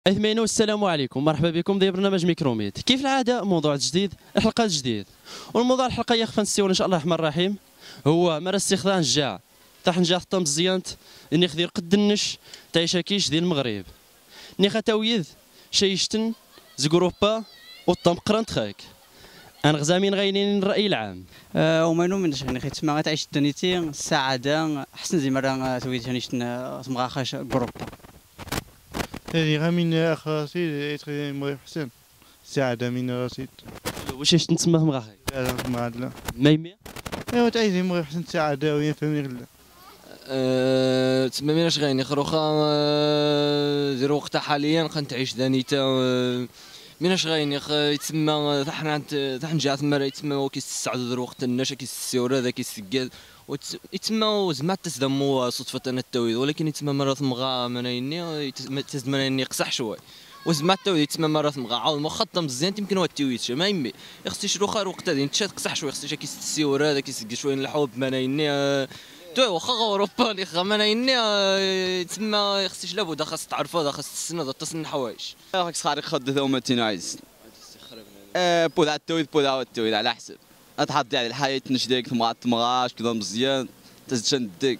أثمين والسلام عليكم، مرحبا بكم في برنامج ميكروميت. كيف العادة موضوع جديد، الحلقة جديد. والموضوع الحلقة يخفى نستيو إن شاء الله الرحمن الرحيم هو مرة استخدام الجاع تاع نجاح طم مزيانت إني خدير قد النش تعيشها كيش ديال المغرب. ني خاتاويذ شيشتن زقروبا وطم قرنت خاك. أنا غزامين غاينين الرأي العام. ومانو من شغني خيت تما غتعيش الدنيتي السعادة أحسن زي مرة تويد هنيش تمغاخاش جروبا. هذه غامين أخراسي يتخي مريح حسن سعادة من راسيت. واش تنسمى مغاخي؟ لا ما عاد لا. ميمي؟ ايوا تعيش مريح حسن سعادة وين فهمني غلا. تسمى ميناش غايني خروخا زيرو وقتها حاليا خنتعيش دانيتا ميناش غايني يتسمى ثحن جات مرة يتسمى كيس السعد ذرو وقت النشا كيس السيورة ذا كيس السجاد يتسمى زعما تسدمو صدفة أنا التويض ولكن يتسمى مرة ثمغا منايني تزمنايني قصح شوي وزعما التويض يتسمى مرة ثمغا عاود مخطم مزيان يمكن هو التويض ما يمي يخصني شرو خير وقت هذه تشات قصح شوي خصني كيس السيورة هذا كيس شوي الحوض منايني توي واخا اوروبا اللي منايني تسمى خصني لابد خاص تعرفوا خاص تسنى تصنع حوايج راك صاري خد ثوما تينايز بودا التويض بودا التويض على حسب تحط يعني الحياة نشديك تمغاش كذا مزيان تشندك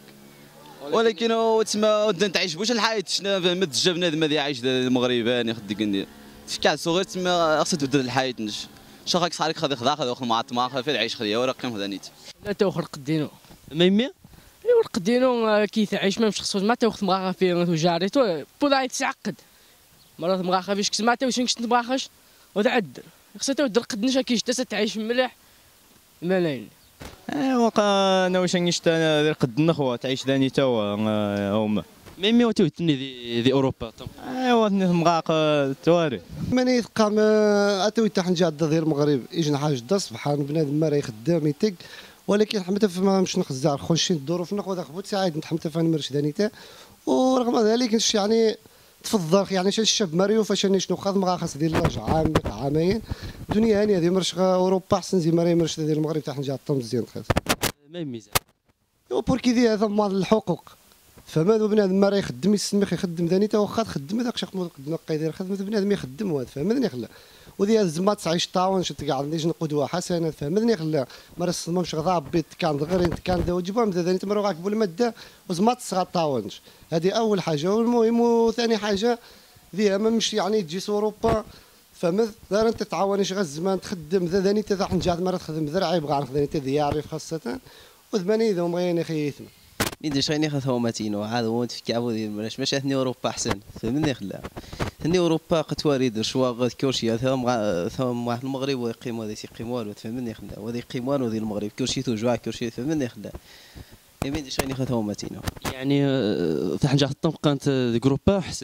ولكن تسمى تعيش بوش الحياة شنا متجا بنادم هذا يعيش المغربان يخدك ندير تفكع صغير تسمى خاصها تبدل الحياة نش شاخك صاري خذ خذا مع الطماخ في العيش خليه ولا قيم هذا نيت لا توخر قدينو ميمي؟ ايوا القدينو كي تعيش ما مش خصو ما توخ مغاخا في وجاري تو بودا يتعقد مرات مغاخا فيش كسما تو شنك تبغاخش وتعدل خصها تودر قد نشا كيش تعيش مليح ملاين وقا انا واش نشتا دير قد النخوه تعيش داني توا هما ميمي وتوتني ذي اوروبا. ايوا مغاق تواري ماني يثقام اتوي تاع نجاد ديال المغرب يجي حاجه دا سبحان بنادم ما راه يخدم يتق ولكن حمت فما مش نخزار خشين الظروف ناخذ خبوت ساعد نتحمت فان مرش دانيته ورغم ذلك يعني تفضل يعني شي الشاب ماريو فاش شنو خاض مغا خاص ديال عام عامين دنيا هانيه هذه مرش اوروبا احسن زي ماري مرش ديال المغرب تاع نجا طم مزيان خاص ما ميزان وبوركي دي هذا مال الحقوق فما بنادم ما راه يخدم يسمح يخدم ثاني تا واخا تخدم هذاك شق قدنا قيدير خدمه بنادم يخدم وهذا فهمني خلا ودي هذا زعما تعيش طاون شت كاع عندي قدوه حسنه فهمني خلا ما رسمهمش غضا بيت كان غير كان دا وجبهم ثاني تمروا غاك بول الماده وزعما تصغى طاونج هذه اول حاجه والمهم وثاني حاجه ذي ما مش يعني تجي اوروبا فمذ دار انت تعاونيش غير الزمان تخدم ثاني تا حنجات مره تخدم ذرعي يبغى نخدم انت ذياري خاصه وثماني ذو مغيني خيثم ندير شغيني ثوماتينو عاد هو تفكعوا ديال مراش ماشي ثني اوروبا احسن فهمني خلا ثني اوروبا قتواري يدير شوا كلشي ثم واحد المغرب ويقيم هذا يقيم والو فهمني خلا وهذا يقيم والو ديال المغرب كلشي توجع كلشي فهمني خلا يمين شغيني ثوماتينو يعني حاجه خطم كانت جروبا احسن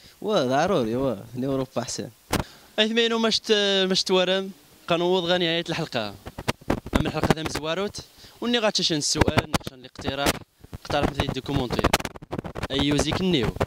ضروري ثني اوروبا احسن اثمينو مش توارم قنوض غني نهايه الحلقه اما الحلقه ذا مزواروت وني غاتشن السؤال نقشن الاقتراح اقترح في الكومونتير ايوه زيك النيو